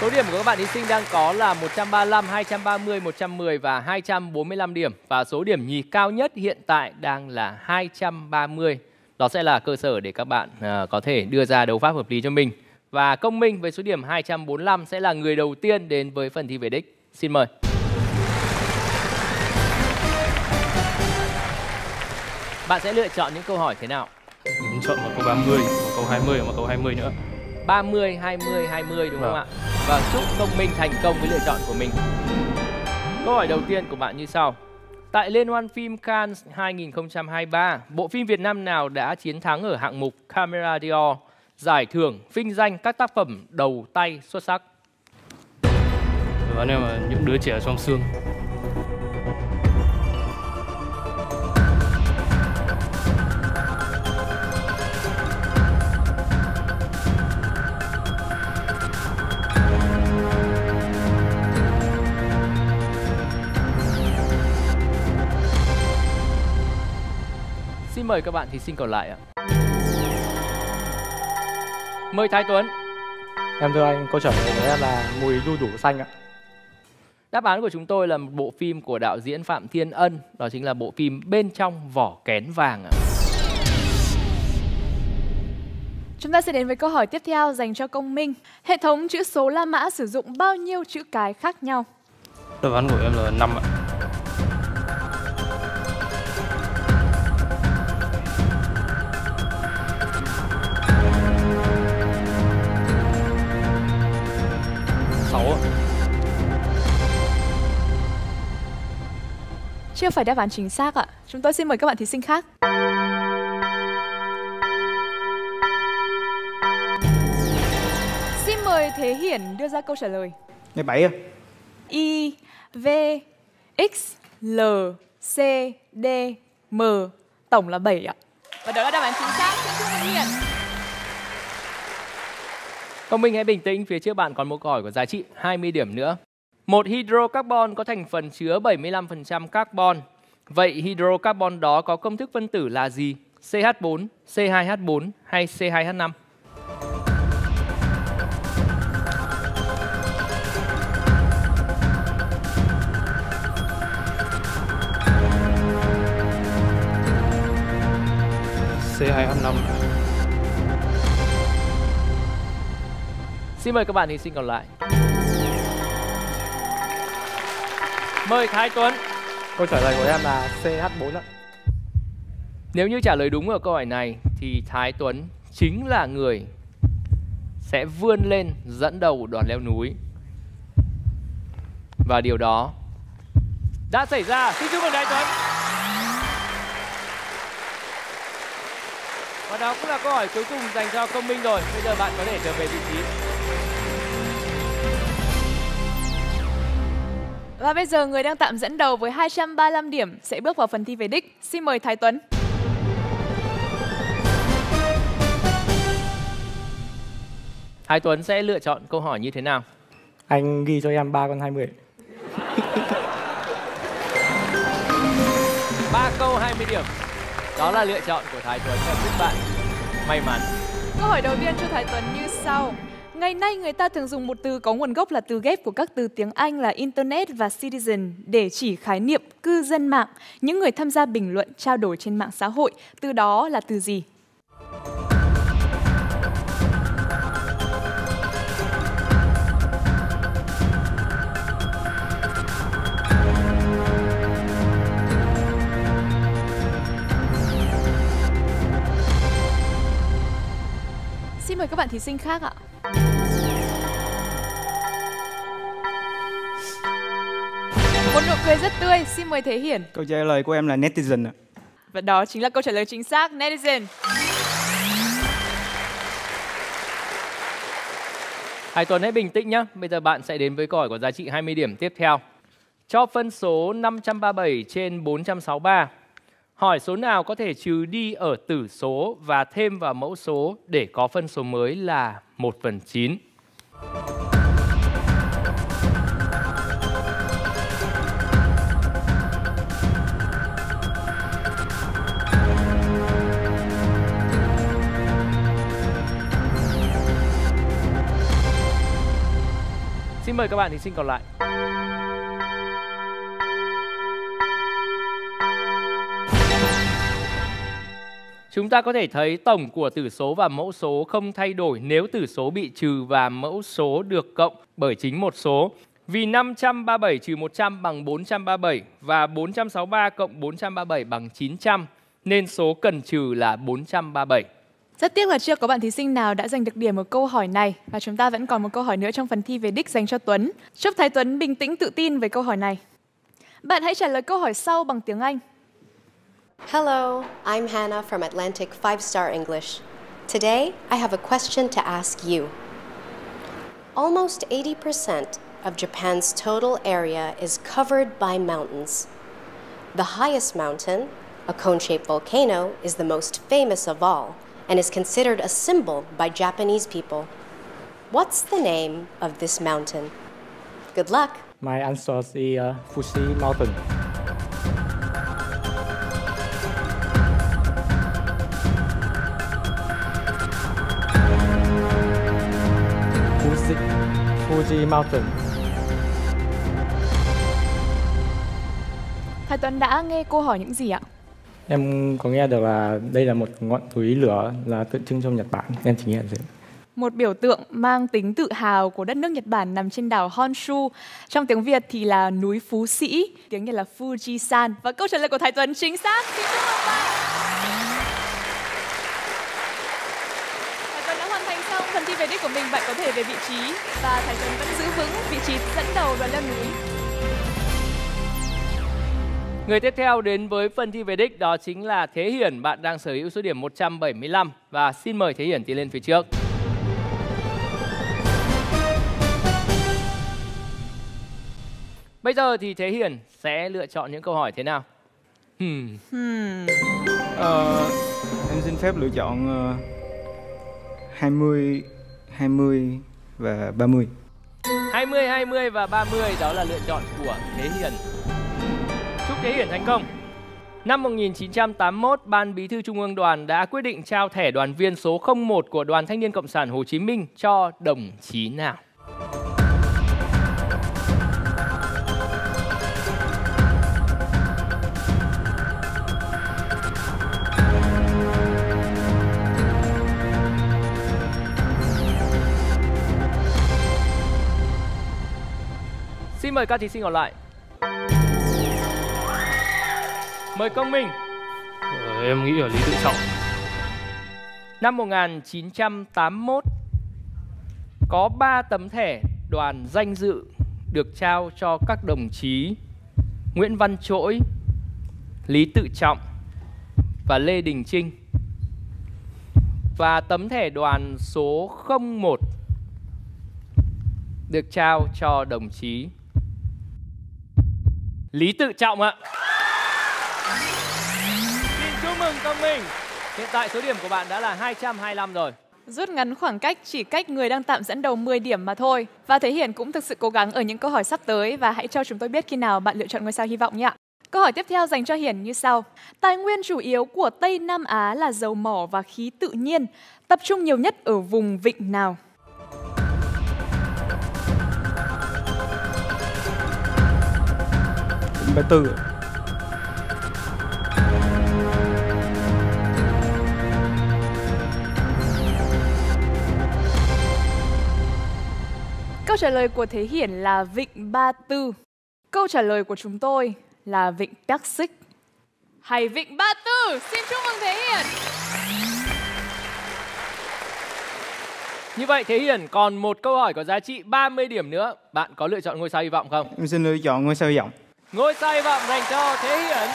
Số điểm của các bạn thí sinh đang có là 135, 230, 110 và 245 điểm. Và số điểm nhì cao nhất hiện tại đang là 230. Đó sẽ là cơ sở để các bạn có thể đưa ra đấu pháp hợp lý cho mình. Và Công Minh với số điểm 245 sẽ là người đầu tiên đến với phần thi về đích. Xin mời. Bạn sẽ lựa chọn những câu hỏi thế nào? Mình chọn một câu 30, một câu 20 và một câu 20 nữa. 30, 20, 20 đúng không ạ? Và chúc Công Minh thành công với lựa chọn của mình. Câu hỏi đầu tiên của bạn như sau. Tại Liên hoan phim Cannes 2023, bộ phim Việt Nam nào đã chiến thắng ở hạng mục Camera Dior, giải thưởng vinh danh các tác phẩm đầu tay xuất sắc? Đoán em là Những Đứa Trẻ Trong Xương. Xin mời các bạn thí sinh còn lại ạ. Mời Thái Tuấn. Em thưa anh, câu trả lời của em là Mùi đu đủ xanh ạ. Đáp án của chúng tôi là một bộ phim của đạo diễn Phạm Thiên Ân. Đó chính là bộ phim Bên Trong Vỏ Kén Vàng ạ. Chúng ta sẽ đến với câu hỏi tiếp theo dành cho Công Minh. Hệ thống chữ số La Mã sử dụng bao nhiêu chữ cái khác nhau? Đáp án của em là 5 ạ. Chưa phải đáp án chính xác ạ. Chúng tôi xin mời các bạn thí sinh khác. Xin mời Thế Hiển đưa ra câu trả lời. Ngày 7 à? I, V, X, L, C, D, M. Tổng là 7 ạ. Và đó là đáp án chính xác. Xin chúc Thế Hiển. Công Minh hãy bình tĩnh, phía trước bạn còn một câu hỏi có giá trị 20 điểm nữa. Một hydrocarbon có thành phần chứa 75% carbon. Vậy hydrocarbon đó có công thức phân tử là gì? CH4, C2H4 hay C2H5? C2H5. Xin mời các bạn thí sinh còn lại. Mời Thái Tuấn. Câu trả lời của em là CH4 ạ. Nếu như trả lời đúng ở câu hỏi này thì Thái Tuấn chính là người sẽ vươn lên dẫn đầu đoàn leo núi. Và điều đó đã xảy ra. Xin chúc mừng Thái Tuấn. Và đó cũng là câu hỏi cuối cùng dành cho Công Minh rồi. Bây giờ bạn có thể trở về vị trí. Và bây giờ người đang tạm dẫn đầu với 235 điểm sẽ bước vào phần thi về đích. Xin mời Thái Tuấn. Thái Tuấn sẽ lựa chọn câu hỏi như thế nào? Anh ghi cho em 3 con 20. 3 câu 20 điểm. Đó là lựa chọn của Thái Tuấn và chúc bạn may mắn. Câu hỏi đầu tiên cho Thái Tuấn như sau. Ngày nay người ta thường dùng một từ có nguồn gốc là từ ghép của các từ tiếng Anh là Internet và Citizen để chỉ khái niệm cư dân mạng, những người tham gia bình luận trao đổi trên mạng xã hội. Từ đó là từ gì? Xin mời các bạn thí sinh khác ạ. Một nụ cười rất tươi, xin mời Thế Hiển. Câu trả lời của em là netizen ạ. Và đó chính là câu trả lời chính xác, netizen. Hải Tuấn hãy bình tĩnh nhé. Bây giờ bạn sẽ đến với câu hỏi có giá trị 20 điểm tiếp theo. Cho phân số 537 trên 463. Hỏi số nào có thể trừ đi ở tử số và thêm vào mẫu số để có phân số mới là 1/9. Xin mời các bạn thí sinh còn lại. Chúng ta có thể thấy tổng của tử số và mẫu số không thay đổi nếu tử số bị trừ và mẫu số được cộng bởi chính một số. Vì 537 trừ 100 bằng 437 và 463 cộng 437 bằng 900 nên số cần trừ là 437. Rất tiếc là chưa có bạn thí sinh nào đã giành được điểm ở câu hỏi này. Và chúng ta vẫn còn một câu hỏi nữa trong phần thi về đích dành cho Tuấn. Chúc Thái Tuấn bình tĩnh tự tin với câu hỏi này. Bạn hãy trả lời câu hỏi sau bằng tiếng Anh. Hello, I'm Hannah from Atlantic 5-Star English. Today, I have a question to ask you. Almost 80% of Japan's total area is covered by mountains. The highest mountain, a cone-shaped volcano, is the most famous of all and is considered a symbol by Japanese people. What's the name of this mountain? Good luck. My answer is Fuji Mountain. Fuji Mountain. Thái Tuấn đã nghe câu hỏi những gì ạ? Em có nghe được là đây là một ngọn núi lửa là tượng trưng cho Nhật Bản. Em chỉ nghe là gì? Một biểu tượng mang tính tự hào của đất nước Nhật Bản nằm trên đảo Honshu. Trong tiếng Việt thì là núi Phú Sĩ, tiếng Nhật là Fujisan. Và câu trả lời của Thái Tuấn chính xác. Xin chúc mừng bạn. Thái Tuấn đã hoàn thành xong phần thi về đích của mình. Bạn có thể về vị trí và Thái Tuấn vẫn giữ vững vị trí dẫn đầu đoàn leo núi. Người tiếp theo đến với phần thi về đích đó chính là Thế Hiển. Bạn đang sở hữu số điểm 175 và xin mời Thế Hiển tiến lên phía trước. Bây giờ thì Thế Hiển sẽ lựa chọn những câu hỏi thế nào? Em xin phép lựa chọn 20, 20 và 30. 20, 20 và 30 đó là lựa chọn của Thế Hiển. Chúc Thế Hiển thành công. Năm 1981, Ban Bí thư Trung ương Đoàn đã quyết định trao thẻ đoàn viên số 01 của Đoàn Thanh niên Cộng sản Hồ Chí Minh cho đồng chí nào? Xin mời các thí sinh còn lại. Mời Công Minh. Em nghĩ là Lý Tự Trọng. Năm 1981, có 3 tấm thẻ đoàn danh dự được trao cho các đồng chí Nguyễn Văn Trỗi, Lý Tự Trọng và Lê Đình Trinh. Và tấm thẻ đoàn số 01 được trao cho đồng chí Lý Tự Trọng ạ. Xin chúc mừng Công Minh. Hiện tại số điểm của bạn đã là 225 rồi. Rút ngắn khoảng cách chỉ cách người đang tạm dẫn đầu 10 điểm mà thôi. Và Thế Hiển cũng thực sự cố gắng ở những câu hỏi sắp tới và hãy cho chúng tôi biết khi nào bạn lựa chọn ngôi sao hy vọng nhé. Câu hỏi tiếp theo dành cho Hiển như sau. Tài nguyên chủ yếu của Tây Nam Á là dầu mỏ và khí tự nhiên, tập trung nhiều nhất ở vùng vịnh nào? Ba Tư. Câu trả lời của Thế Hiển là vịnh Ba Tư. Câu trả lời của chúng tôi là vịnh Bắc Xích hay vịnh Ba Tư. Xin chúc mừng Thế Hiển. Như vậy Thế Hiển còn một câu hỏi có giá trị 30 điểm nữa. Bạn có lựa chọn ngôi sao hy vọng không? Em xin lựa chọn ngôi sao hy vọng. Ngôi sao hy vọng dành cho Thế Hiển.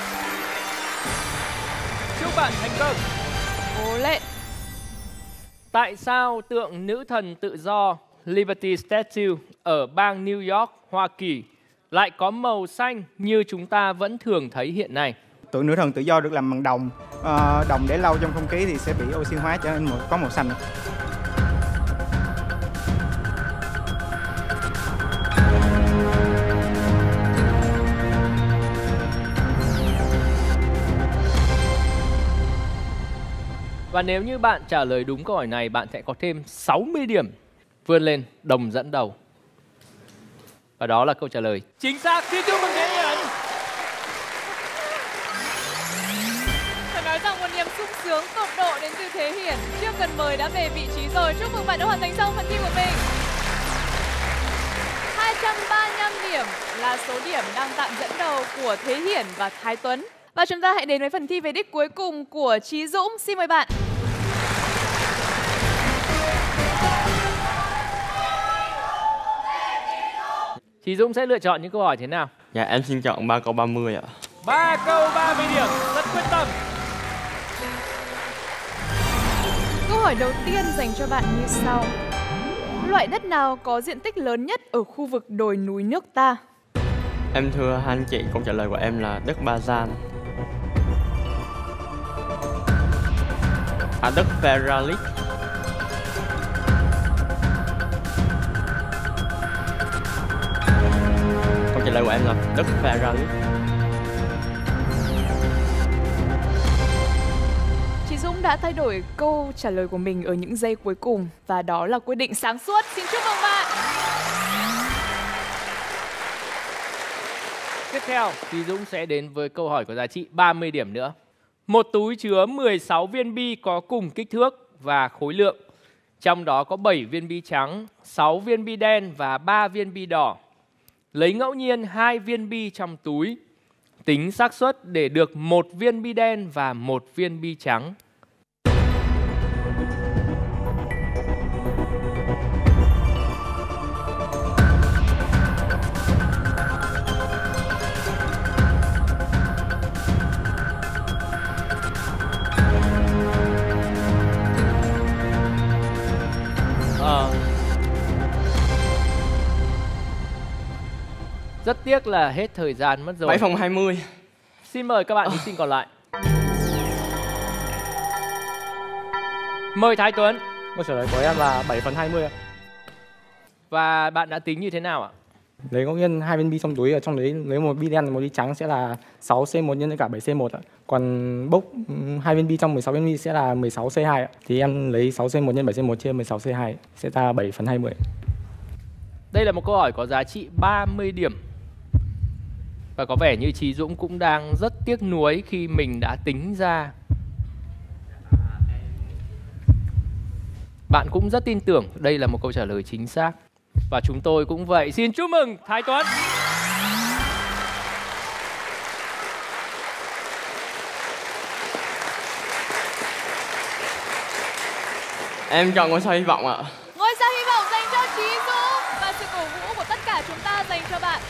Chúc bạn thành công. Cố lên. Tại sao tượng nữ thần tự do Liberty Statue ở bang New York, Hoa Kỳ lại có màu xanh như chúng ta vẫn thường thấy hiện nay? Tượng nữ thần tự do được làm bằng đồng. Đồng để lâu trong không khí thì sẽ bị oxy hóa cho nên có màu xanh. Và nếu như bạn trả lời đúng câu hỏi này, bạn sẽ có thêm 60 điểm, vươn lên đồng dẫn đầu. Và đó là câu trả lời chính xác. Xin chúc mừng Thế Hiển. Phải nói rằng một niềm sung sướng tột độ đến từ Thế Hiển. Chưa cần mời đã về vị trí rồi. Chúc mừng bạn đã hoàn thành xong phần thi của mình. 235 điểm là số điểm đang tạm dẫn đầu của Thế Hiển và Thái Tuấn. Và chúng ta hãy đến với phần thi về đích cuối cùng của Chí Dũng. Xin mời bạn. Chí Dũng sẽ lựa chọn những câu hỏi thế nào? Dạ em xin chọn 3 câu 30 ạ. 3 câu 30 điểm, rất quyết tâm. Câu hỏi đầu tiên dành cho bạn như sau. Loại đất nào có diện tích lớn nhất ở khu vực đồi núi nước ta? Em thưa hai anh chị, câu trả lời của em là đất Ba Gian. Đất Ferralik. Câu trả lời của em là đất Ferralik. Chí Dũng đã thay đổi câu trả lời của mình ở những giây cuối cùng và đó là quyết định sáng suốt. Xin chúc mừng bạn. Tiếp theo, Chí Dũng sẽ đến với câu hỏi có giá trị 30 điểm nữa. Một túi chứa 16 viên bi có cùng kích thước và khối lượng. Trong đó có 7 viên bi trắng, 6 viên bi đen và 3 viên bi đỏ. Lấy ngẫu nhiên 2 viên bi trong túi. Tính xác suất để được 1 viên bi đen và 1 viên bi trắng. Rất tiếc là hết thời gian mất rồi. 7 phòng 20. Xin mời các bạn thí sinh còn lại. Mời Thái Tuấn. Câu trả lời của em là 7 phần 20 ạ. Và bạn đã tính như thế nào ạ? Lấy ngẫu nhiên 2 viên bi trong túi, ở trong đấy lấy một bi đen và một bi trắng sẽ là 6C1 nhân với cả 7C1 ạ. Còn bốc 2 viên bi trong 16 viên bi sẽ là 16C2 ạ. Thì em lấy 6C1 nhân 7C1 chia 16C2 sẽ ra 7 phần 20. Đây là một câu hỏi có giá trị 30 điểm. Và có vẻ như Chí Dũng cũng đang rất tiếc nuối khi mình đã tính ra. Bạn cũng rất tin tưởng đây là một câu trả lời chính xác. Và chúng tôi cũng vậy. Xin chúc mừng Thái Tuấn. Em chọn ngôi sao hy vọng ạ. Ngôi sao hy vọng dành cho Chí Dũng và sự cổ vũ của tất cả chúng ta dành cho bạn.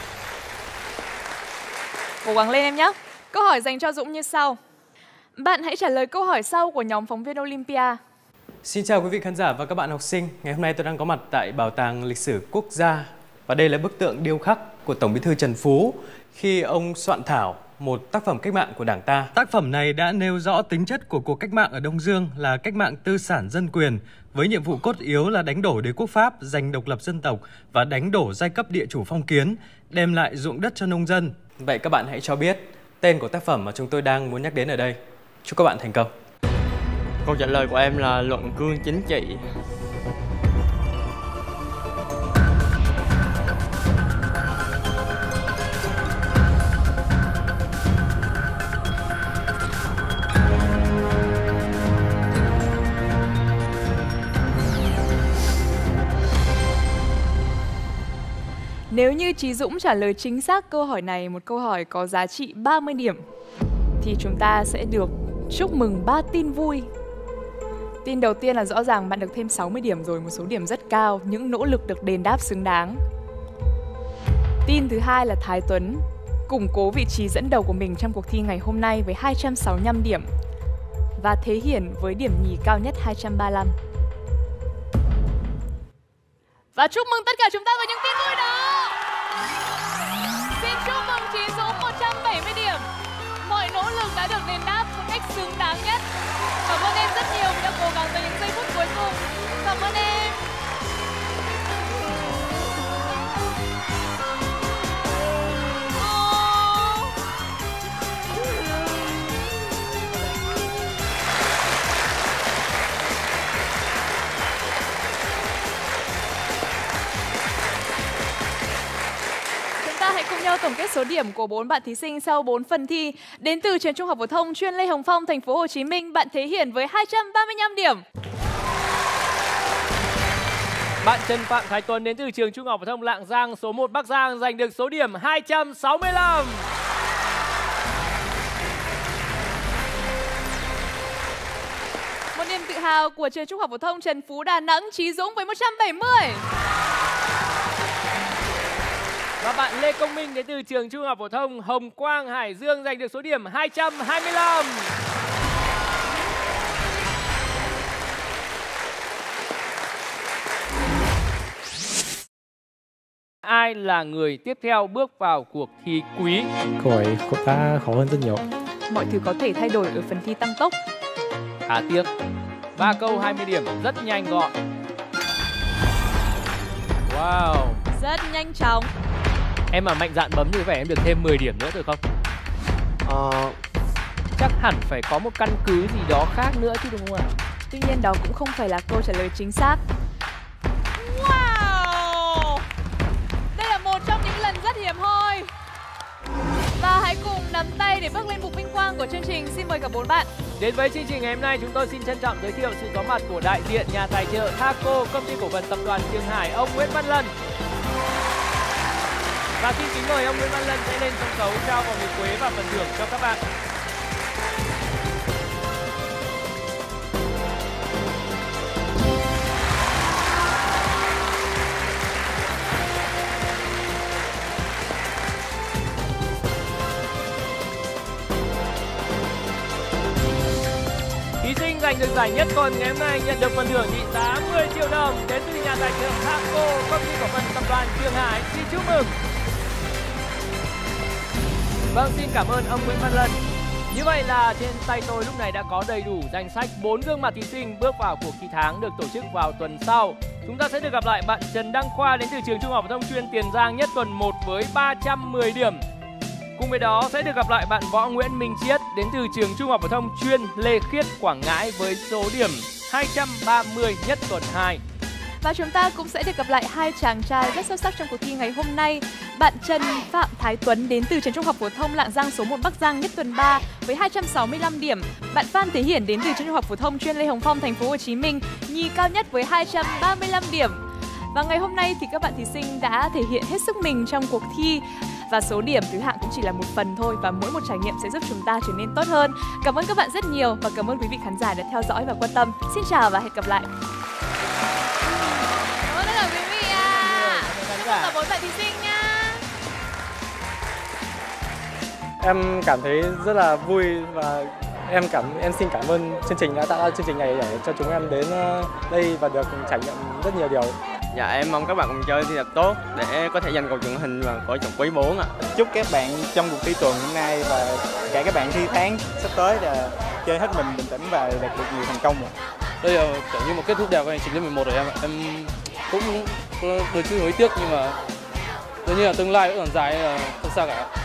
Cố gắng lên em nhé. Câu hỏi dành cho Dũng như sau. Bạn hãy trả lời câu hỏi sau của nhóm phóng viên Olympia. Xin chào quý vị khán giả và các bạn học sinh. Ngày hôm nay tôi đang có mặt tại Bảo tàng Lịch sử Quốc gia. Và đây là bức tượng điêu khắc của Tổng Bí thư Trần Phú khi ông soạn thảo một tác phẩm cách mạng của Đảng ta. Tác phẩm này đã nêu rõ tính chất của cuộc cách mạng ở Đông Dương là cách mạng tư sản dân quyền, với nhiệm vụ cốt yếu là đánh đổ đế quốc Pháp, giành độc lập dân tộc và đánh đổ giai cấp địa chủ phong kiến, đem lại ruộng đất cho nông dân. Vậy các bạn hãy cho biết tên của tác phẩm mà chúng tôi đang muốn nhắc đến ở đây. Chúc các bạn thành công. Câu trả lời của em là luận cương chính trị. Nếu như Chí Dũng trả lời chính xác câu hỏi này, một câu hỏi có giá trị 30 điểm, thì chúng ta sẽ được chúc mừng 3 tin vui. Tin đầu tiên là rõ ràng bạn được thêm 60 điểm rồi, một số điểm rất cao, những nỗ lực được đền đáp xứng đáng. Tin thứ hai là Thái Tuấn củng cố vị trí dẫn đầu của mình trong cuộc thi ngày hôm nay với 265 điểm. Và Thế Hiển với điểm nhì cao nhất 235. Và chúc mừng tất cả chúng ta với những tin vui đó. Xin chúc mừng Chí Dũng 170 điểm. Mọi nỗ lực đã được đền đáp một cách xứng đáng nhất. Cảm ơn em rất nhiều vì đã cố gắng tới những giây phút cuối cùng. Cảm ơn em. ta hãy cùng nhau tổng kết số điểm của 4 bạn thí sinh sau 4 phần thi. Đến từ trường Trung học phổ thông chuyên Lê Hồng Phong, thành phố Hồ Chí Minh, bạn Thế Hiển với 235 điểm. Bạn Trần Phạm Thái Tuấn đến từ trường Trung học phổ thông Lạng Giang số 1 Bắc Giang giành được số điểm 265. Một niềm tự hào của trường Trung học phổ thông Trần Phú Đà Nẵng, Chí Dũng với 170. Và bạn Lê Công Minh đến từ trường Trung học phổ thông Hồng Quang Hải Dương giành được số điểm 225. Ai là người tiếp theo bước vào cuộc thi quý? Câu hỏi đã khó hơn rất nhiều. Mọi thứ có thể thay đổi ở phần thi tăng tốc. Khá tiếc. 3 câu 20 điểm rất nhanh gọn. Wow. Rất nhanh chóng. Em mà mạnh dạn bấm như vậy em được thêm 10 điểm nữa được không? Chắc hẳn phải có một căn cứ gì đó khác nữa chứ đúng không ạ? Tuy nhiên đó cũng không phải là câu trả lời chính xác. Wow! Đây là một trong những lần rất hiếm hoi. Và hãy cùng nắm tay để bước lên bục vinh quang của chương trình. Xin mời cả 4 bạn. Đến với chương trình ngày hôm nay, chúng tôi xin trân trọng giới thiệu sự có mặt của đại diện nhà tài trợ Thaco, công ty cổ phần tập đoàn Trường Hải, ông Nguyễn Văn Lân. Và xin kính mời ông Nguyễn Văn Lân sẽ lên sân khấu trao vòng nguyệt quế và phần thưởng cho các bạn. Thí sinh giành được giải nhất tuần ngày hôm nay nhận được phần thưởng trị giá 10 triệu đồng đến từ nhà tài trợ Thaco, công ty cổ phần tập đoàn Trường Hải. Xin chúc mừng. Vâng, xin cảm ơn ông Nguyễn Văn Lân. Như vậy là trên tay tôi lúc này đã có đầy đủ danh sách 4 gương mặt thí sinh bước vào cuộc thi tháng được tổ chức vào tuần sau. Chúng ta sẽ được gặp lại bạn Trần Đăng Khoa đến từ trường Trung học phổ thông chuyên Tiền Giang nhất tuần 1 với 310 điểm. Cùng với đó sẽ được gặp lại bạn Võ Nguyễn Minh Chiết đến từ trường Trung học phổ thông chuyên Lê Khiết Quảng Ngãi với số điểm 230 nhất tuần 2. Và chúng ta cũng sẽ được gặp lại hai chàng trai rất xuất sắc trong cuộc thi ngày hôm nay. Bạn Trần Phạm Thái Tuấn đến từ trường Trung học phổ thông Lạng Giang số 1 Bắc Giang nhất tuần 3 với 265 điểm. Bạn Phan Thế Hiển đến từ trường Trung học phổ thông chuyên Lê Hồng Phong, thành phố Hồ Chí Minh, nhì cao nhất với 235 điểm. Và ngày hôm nay thì các bạn thí sinh đã thể hiện hết sức mình trong cuộc thi. Và số điểm thứ hạng cũng chỉ là một phần thôi, và mỗi một trải nghiệm sẽ giúp chúng ta trở nên tốt hơn. Cảm ơn các bạn rất nhiều và cảm ơn quý vị khán giả đã theo dõi và quan tâm. Xin chào và hẹn gặp lại. Cảm ơn tất cả quý vị ạ. Cảm ơn 4 bạn thí sinh nha. Em cảm thấy rất là vui và em xin cảm ơn chương trình đã tạo ra chương trình này để cho chúng em đến đây và được trải nghiệm rất nhiều điều. Dạ em mong các bạn cùng chơi thi thật tốt để có thể giành cầu truyền hình và cổ trọng quý 4 ạ. Chúc các bạn trong cuộc thi tuần hôm nay và cả các bạn thi tháng sắp tới là chơi hết mình, bình tĩnh và đạt được nhiều thành công ạ. Đây là kiểu như một kết thúc đẹp của hành trình lớp 11 rồi em ạ. Em cũng đôi chút hối tiếc nhưng mà dường như là tương lai vẫn còn dài, không sao cả.